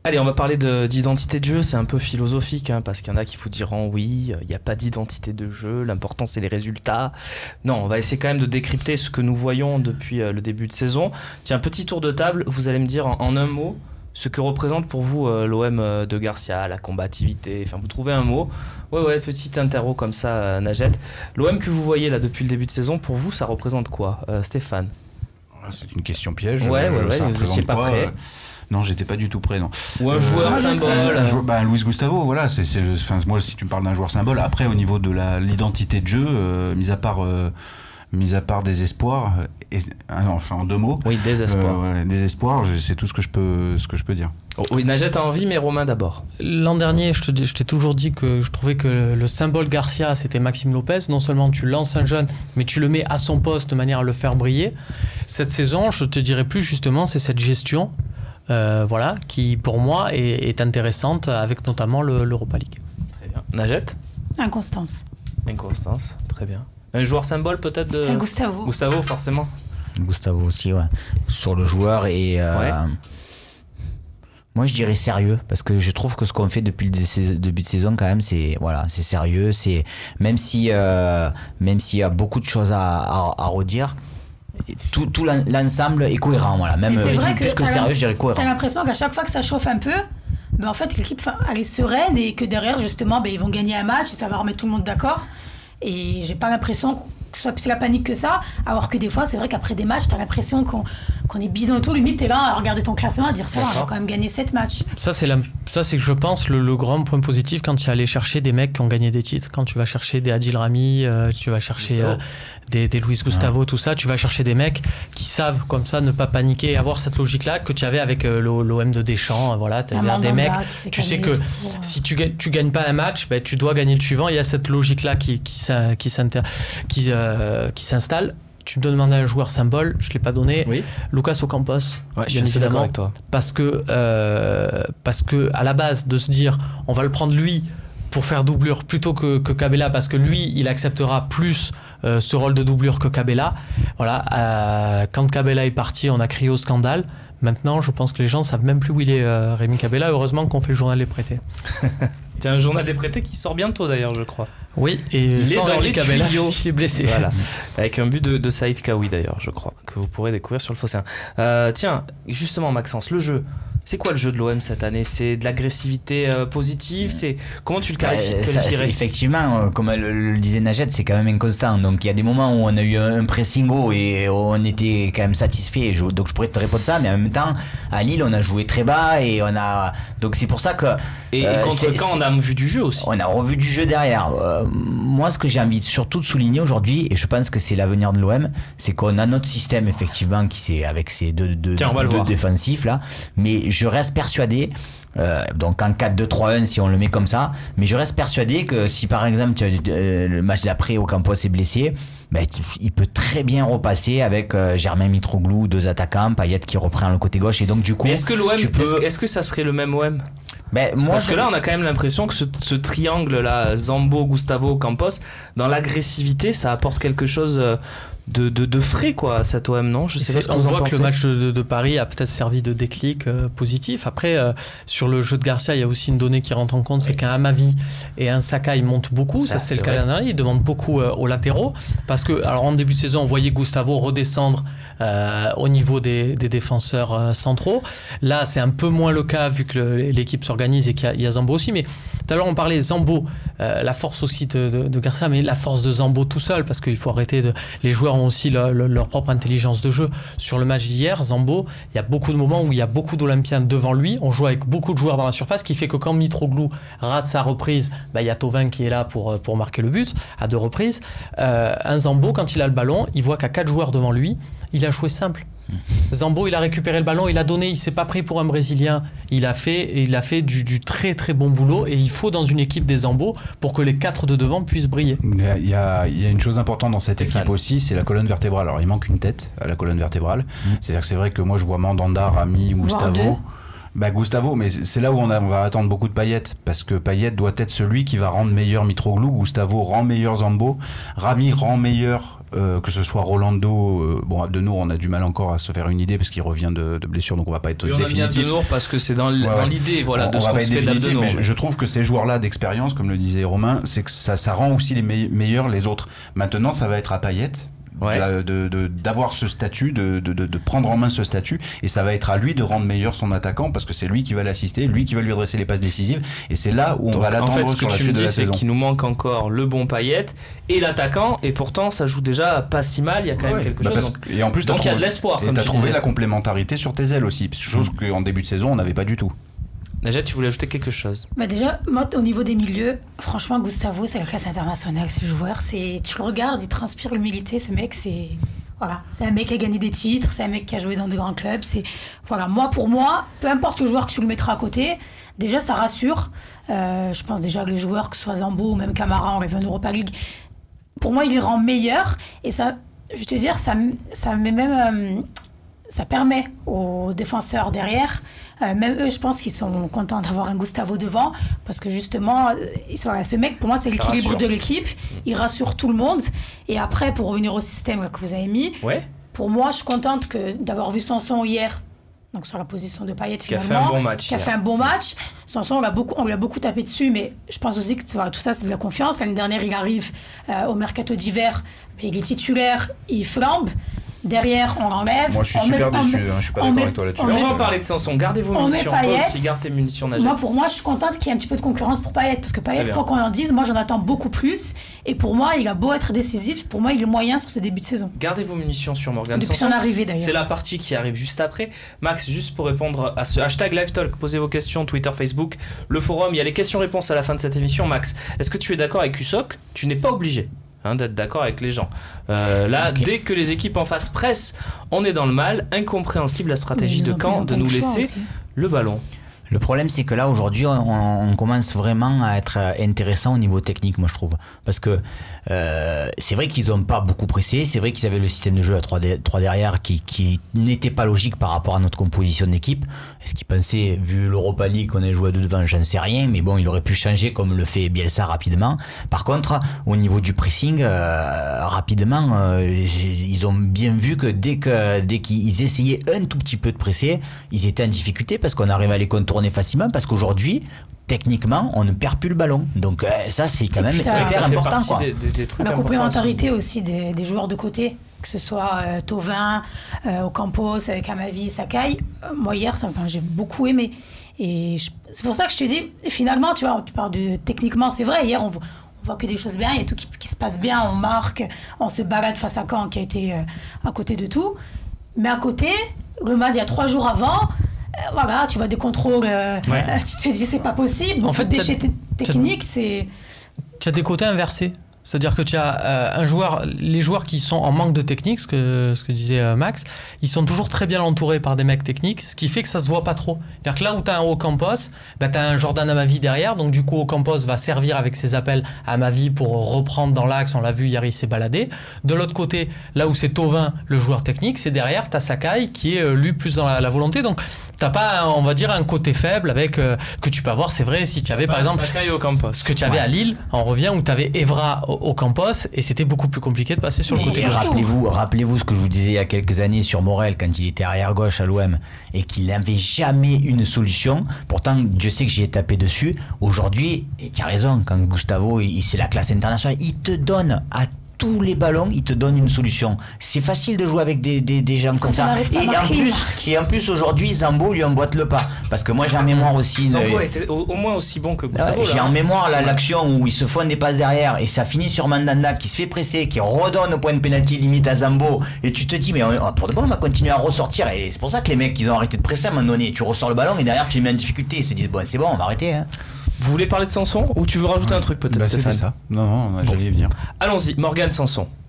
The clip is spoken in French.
Allez, on va parler d'identité de jeu, c'est un peu philosophique, hein, parce qu'il y en a qui vous diront oui, il n'y a pas d'identité de jeu, l'important c'est les résultats. Non, on va essayer quand même de décrypter ce que nous voyons depuis le début de saison. Tiens, petit tour de table, vous allez me dire en un mot ce que représente pour vous l'OM de Garcia, la combativité, enfin vous trouvez un mot. Ouais, petit interro comme ça, Najed. L'OM que vous voyez là depuis le début de saison, pour vous ça représente quoi, Stéphane? C'est une question piège. Ouais, vous n'étiez pas prêt. Non, j'étais pas du tout prêt, non. Ou un joueur symbole. Luis Gustavo, voilà. Moi, si tu me parles d'un joueur symbole, après, au niveau de l'identité de jeu, mis à part désespoir, enfin en deux mots. Oui, désespoir. Désespoir, c'est tout ce que je peux dire. Oh, oui, Najat a envie, mais Romain d'abord. L'an dernier, je t'ai toujours dit que je trouvais que le symbole Garcia, c'était Maxime Lopez. Non seulement tu lances un jeune, mais tu le mets à son poste de manière à le faire briller. Cette saison, je te dirais plus justement, c'est cette gestion. Voilà, qui pour moi est intéressante avec notamment l'Europa League. Très bien. Najat? Inconstance, très bien. Un joueur symbole peut-être de... Gustavo, forcément. Gustavo aussi, ouais. Sur le joueur et... Moi je dirais sérieux, parce que je trouve que ce qu'on fait depuis le début de saison quand même, c'est sérieux, c'est même s'il y a beaucoup de choses à redire. Tout l'ensemble est cohérent, voilà. Même plus que sérieux, je dirais cohérent. T'as l'impression qu'à chaque fois que ça chauffe un peu, en fait l'équipe elle est sereine et que derrière justement ils vont gagner un match et ça va remettre tout le monde d'accord. Et j'ai pas l'impression que ce soit plus la panique que ça, alors que des fois c'est vrai qu'après des matchs t'as l'impression qu'on est bidon et tout, limite t'es là à regarder ton classement à dire ça, on a quand même gagné 7 matchs. Ça c'est je pense le grand point positif quand tu es allé chercher des mecs qui ont gagné des titres, quand tu vas chercher des Adil Rami, tu vas chercher des Luis Gustavo, tout ça, tu vas chercher des mecs qui savent comme ça ne pas paniquer et avoir cette logique là que tu avais avec l'OM de Deschamps, voilà, c'est-à-dire des mecs, tu sais que si tu gagnes pas un match, tu dois gagner le suivant, il y a cette logique là qui s'installe. Tu me demandes un joueur symbole, je ne l'ai pas donné. Oui. Lucas Ocampos, ouais, bien évidemment, avec toi. Parce que à la base de se dire, on va le prendre lui pour faire doublure plutôt que Cabella, parce que lui, il acceptera plus ce rôle de doublure que Cabella. Voilà. Quand Cabella est parti, on a crié au scandale. Maintenant, je pense que les gens ne savent même plus où il est, Rémi Cabella. Heureusement qu'on fait le journal des prêtés. Il y a un journal des prêtés qui sort bientôt d'ailleurs, je crois. Oui, et sans Rémi Cabella, il est blessé. Voilà. Avec un but de Saïf Kaoui d'ailleurs, je crois, que vous pourrez découvrir sur le Phocéen. Tiens, justement Maxence, le jeu. C'est quoi le jeu de l'OM cette année? C'est de l'agressivité positive? Comment tu le qualifierais? Effectivement, comme le disait Najed, c'est quand même inconstant. Donc il y a des moments où on a eu un pressing haut et on était quand même satisfait. Donc je pourrais te répondre ça, mais en même temps, à Lille, on a joué très bas et on a. Donc c'est pour ça que. Et contre Caen, on a vu du jeu aussi. On a revu du jeu derrière. Moi, ce que j'ai envie surtout de souligner aujourd'hui, et je pense que c'est l'avenir de l'OM, c'est qu'on a notre système effectivement avec ces deux défensifs là, mais je reste persuadé, donc en 4-2-3-1 si on le met comme ça, mais je reste persuadé que si par exemple le match d'après Ocampos est blessé, il peut très bien repasser avec Germain Mitroglou, 2 attaquants, Payet qui reprend le côté gauche, et donc du coup... Mais est-ce que l'OM, est-ce que ça serait le même OM? Parce que là on a quand même l'impression que ce triangle là, Zambo, Gustavo, Campos, dans l'agressivité ça apporte quelque chose de frais quoi à cet OM, non? Je sais pas ce que vous en pensez. On voit que le match de Paris a peut-être servi de déclic positif. Après sur le jeu de Garcia, il y a aussi une donnée qui rentre en compte, c'est qu'un Amavi et un Saka ils montent beaucoup, ça c'est le cas dernier, ils demandent beaucoup aux latéraux, parce que alors en début de saison on voyait Gustavo redescendre au niveau des défenseurs centraux. Là c'est un peu moins le cas vu que l'équipe s'organise et qu'il y a Zambo aussi, mais tout à l'heure on parlait Zambo, la force aussi de Garcia, mais la force de Zambo tout seul, parce qu'il faut arrêter les joueurs ont aussi leur propre intelligence de jeu. Sur le match d'hier, Zambo, il y a beaucoup de moments où il y a beaucoup d'Olympiens devant lui, on joue avec beaucoup de joueurs dans la surface, qui fait que quand Mitroglou rate sa reprise, il y a Thauvin qui est là pour marquer le but à 2 reprises. Un Zambo, quand il a le ballon, il voit qu'à 4 joueurs devant lui, il a joué simple. Zambo, il a récupéré le ballon, il a donné, il s'est pas pris pour un Brésilien, il a fait du très très bon boulot, et il faut dans une équipe des Zambo pour que les 4 de devant puissent briller. Il y a une chose importante dans cette équipe aussi, c'est la colonne vertébrale. Alors il manque une tête à la colonne vertébrale, c'est-à-dire que c'est vrai que moi je vois Mandanda, Rami, Gustavo. Gustavo, mais c'est là où on va attendre beaucoup de Payet, parce que Payet doit être celui qui va rendre meilleur Mitroglou, Gustavo rend meilleur Zambo, Rami rend meilleur que ce soit Rolando, Abdenour, on a du mal encore à se faire une idée parce qu'il revient de blessure, donc on va pas être définitif. On a mis Abdenour parce que c'est dans l'idée, voilà, de ce qu'on se fait d'Abdenour. Mais je trouve que ces joueurs-là d'expérience, comme le disait Romain, c'est que ça rend aussi les meilleurs les autres. Maintenant, ça va être à Payet. D'avoir ce statut, de prendre en main ce statut, et ça va être à lui de rendre meilleur son attaquant parce que c'est lui qui va l'assister, lui qui va lui adresser les passes décisives, et c'est là où on va l'attendre sur la suite de la saison. Ce que tu me dis, c'est qu'il nous manque encore le bon Payet et l'attaquant, et pourtant ça joue déjà pas si mal, il y a quand même quelque chose. Et en plus, donc il y a de l'espoir. Et t'as trouvé la complémentarité sur tes ailes aussi, chose qu'en début de saison on n'avait pas du tout. Najat, tu voulais ajouter quelque chose? Déjà, moi, au niveau des milieux, franchement, Gustavo, c'est la classe internationale, ce joueur. Tu le regardes, il transpire l'humilité, ce mec, c'est un mec qui a gagné des titres, c'est un mec qui a joué dans des grands clubs. Pour moi, peu importe le joueur que tu le mettras à côté, déjà, ça rassure. Je pense déjà que les joueurs, que ce soit Zambo ou même Camara, on rêve en Europa League, pour moi, il les rend meilleurs. Et ça, je vais te dire, ça met même... ça permet aux défenseurs derrière, même eux, je pense qu'ils sont contents d'avoir un Gustavo devant, parce que justement, ce mec, pour moi, c'est l'équilibre de l'équipe. Il rassure tout le monde. Et après, pour revenir au système que vous avez mis, pour moi, je suis contente d'avoir vu Sanson hier, donc sur la position de Payet finalement, qui a fait un bon match. Sanson, on lui a beaucoup tapé dessus, mais je pense aussi que tout ça, c'est de la confiance. L'année dernière, il arrive au mercato d'hiver, mais il est titulaire, il flambe. Derrière, on l'enlève. Moi, je suis super déçu. Je suis pas d'accord avec toi là-dessus. On va parler de Sanson. Gardez vos munitions. Toi aussi, garde tes munitions, Najat. Pour moi, je suis contente qu'il y ait un petit peu de concurrence pour Payet. Parce que Payet, quoi qu'on en dise, moi, j'en attends beaucoup plus. Et pour moi, il a beau être décisif. Pour moi, il est moyen sur ce début de saison. Gardez vos munitions sur Morgan Depuis Sanson. son arrivée, d'ailleurs. C'est la partie qui arrive juste après. Max, juste pour répondre à ce hashtag LiveTalk, posez vos questions, Twitter, Facebook, le forum. Il y a les questions-réponses à la fin de cette émission. Max, est-ce que tu es d'accord avec Cusoc? Tu n'es pas obligé d'être d'accord avec les gens. Dès que les équipes en face pressent, on est dans le mal. Incompréhensible la stratégie de Caen de nous laisser le ballon. Le problème, c'est que là, aujourd'hui, on commence vraiment à être intéressant au niveau technique, moi, je trouve. Parce que c'est vrai qu'ils n'ont pas beaucoup pressé. C'est vrai qu'ils avaient le système de jeu à 3 derrière qui n'était pas logique par rapport à notre composition d'équipe. Est-ce qu'ils pensaient, vu l'Europa League, qu'on allait jouer à 2 devant? J'en sais rien. Mais bon, il aurait pu changer comme le fait Bielsa rapidement. Par contre, au niveau du pressing, rapidement, ils ont bien vu que dès qu'ils essayaient un tout petit peu de presser, ils étaient en difficulté parce qu'on arrive à les contourner facilement, parce qu'aujourd'hui techniquement on ne perd plus le ballon, donc ça c'est quand même hyper important, quoi. Des trucs la complémentarité aussi des joueurs de côté, que ce soit Thauvin, Ocampos avec Amavi et Sakai. Moi hier j'ai beaucoup aimé, et c'est pour ça que je te dis, finalement tu vois, tu parles de techniquement, c'est vrai, hier on voit que des choses bien, il y a tout qui se passe bien, on marque, on se balade face à Caen qui a été à côté de tout, mais à côté le match il y a 3 jours avant, tu vois des contrôles, tu te dis c'est pas possible. En fait, déchets techniques, c'est... Tu as des côtés inversés. C'est-à-dire que tu as les joueurs qui sont en manque de technique, ce que disait Max, ils sont toujours très bien entourés par des mecs techniques, ce qui fait que ça se voit pas trop. C'est-à-dire que là où tu as un Ocampos, tu as un Jordan Amavi derrière, donc du coup Ocampos va servir avec ses appels à Amavi pour reprendre dans l'axe, on l'a vu hier, il s'est baladé. De l'autre côté, là où c'est Thauvin, le joueur technique, c'est derrière, tu as Sakai qui est lui plus dans la volonté, donc t'as pas, on va dire, un côté faible avec que tu peux avoir, c'est vrai, si tu avais par exemple ce que tu avais à Lille, on revient, où tu avais Evra au Campos, et c'était beaucoup plus compliqué de passer sur le côté. Rappelez-vous ce que je vous disais il y a quelques années sur Morel quand il était arrière gauche à l'OM et qu'il n'avait jamais une solution. Pourtant, Dieu sait que j'y ai tapé dessus. Aujourd'hui, et tu as raison, quand Gustavo, c'est la classe internationale, il te donne à tous les ballons, il te donne une solution. C'est facile de jouer avec des gens comme ça. Et en plus aujourd'hui, Zambo lui emboîte le pas. Parce que moi j'ai en mémoire aussi... Zambo était au moins aussi bon que Gustavo. J'ai en mémoire l'action où ils se font des passes derrière et ça finit sur Mandanda qui se fait presser, qui redonne au point de pénalty limite à Zambo. Et tu te dis, mais pour de bon, on va continuer à ressortir. Et c'est pour ça que les mecs, ils ont arrêté de presser à un moment donné. Tu ressors le ballon et derrière tu les mets en difficulté. Ils se disent, bon, c'est bon, on va arrêter. Vous voulez parler de Sanson ou tu veux rajouter un truc peut-être, Stéphane? C'était ça. Non, j'allais y venir. Allons-y, Morgan Sanson.